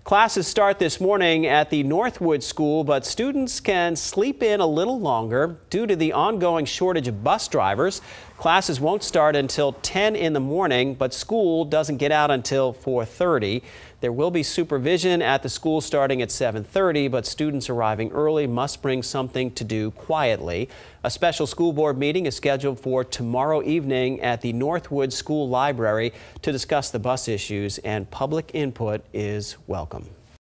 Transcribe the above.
Classes start this morning at the Northwood school, but students can sleep in a little longer due to the ongoing shortage of bus drivers. Classes won't start until 10 in the morning, but school doesn't get out until 4:30. There will be supervision at the school starting at 7:30, but students arriving early must bring something to do quietly. A special school board meeting is scheduled for tomorrow evening at the Northwood School Library to discuss the bus issues, and public input is welcome.